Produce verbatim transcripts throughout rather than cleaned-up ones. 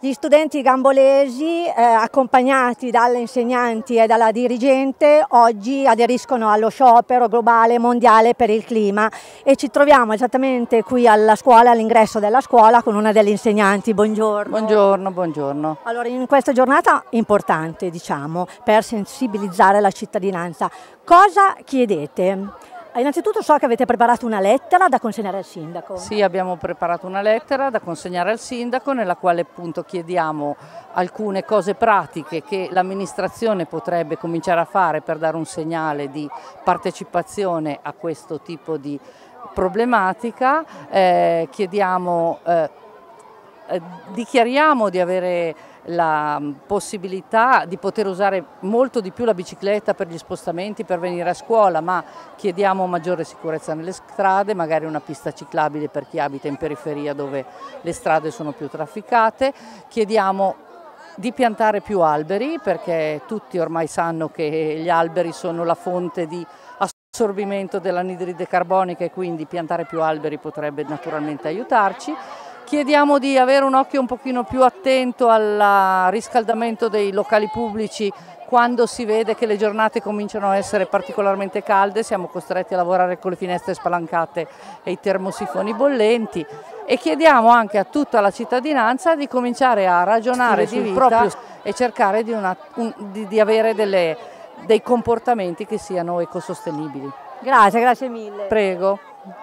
Gli studenti gambolesi, eh, accompagnati dalle insegnanti e dalla dirigente, oggi aderiscono allo sciopero globale mondiale per il clima e ci troviamo esattamente qui alla scuola, all'ingresso della scuola, con una delle insegnanti. Buongiorno. Buongiorno, buongiorno. Allora, in questa giornata importante, diciamo, per sensibilizzare la cittadinanza, cosa chiedete? Innanzitutto so che avete preparato una lettera da consegnare al sindaco. Sì, abbiamo preparato una lettera da consegnare al sindaco nella quale appunto chiediamo alcune cose pratiche che l'amministrazione potrebbe cominciare a fare per dare un segnale di partecipazione a questo tipo di problematica. Eh, chiediamo, eh, eh, dichiariamo di avere la possibilità di poter usare molto di più la bicicletta per gli spostamenti, per venire a scuola, ma chiediamo maggiore sicurezza nelle strade, magari una pista ciclabile per chi abita in periferia dove le strade sono più trafficate. Chiediamo di piantare più alberi, perché tutti ormai sanno che gli alberi sono la fonte di assorbimento dell'anidride carbonica e quindi piantare più alberi potrebbe naturalmente aiutarci. Chiediamo di avere un occhio un pochino più attento al riscaldamento dei locali pubblici quando si vede che le giornate cominciano a essere particolarmente calde, siamo costretti a lavorare con le finestre spalancate e i termosifoni bollenti, e chiediamo anche a tutta la cittadinanza di cominciare a ragionare sul proprio e cercare di, una, un, di, di avere delle, dei comportamenti che siano ecosostenibili. Grazie, grazie mille. Prego.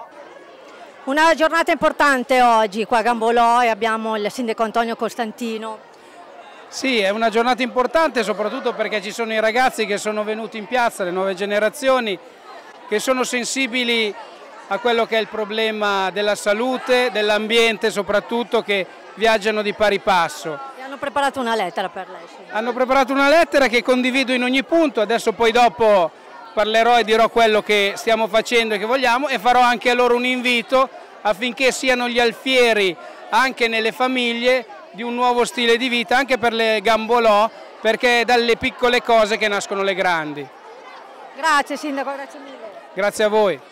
Una giornata importante oggi qua a Gambolò e abbiamo il sindaco Antonio Costantino. Sì, è una giornata importante soprattutto perché ci sono i ragazzi che sono venuti in piazza, le nuove generazioni, che sono sensibili a quello che è il problema della salute, dell'ambiente soprattutto, che viaggiano di pari passo. E hanno preparato una lettera per lei. Sì. Hanno preparato una lettera che condivido in ogni punto, adesso poi dopo parlerò e dirò quello che stiamo facendo e che vogliamo, e farò anche a loro un invito affinché siano gli alfieri anche nelle famiglie di un nuovo stile di vita, anche per le Gambolò, perché è dalle piccole cose che nascono le grandi. Grazie sindaco, grazie mille. Grazie a voi.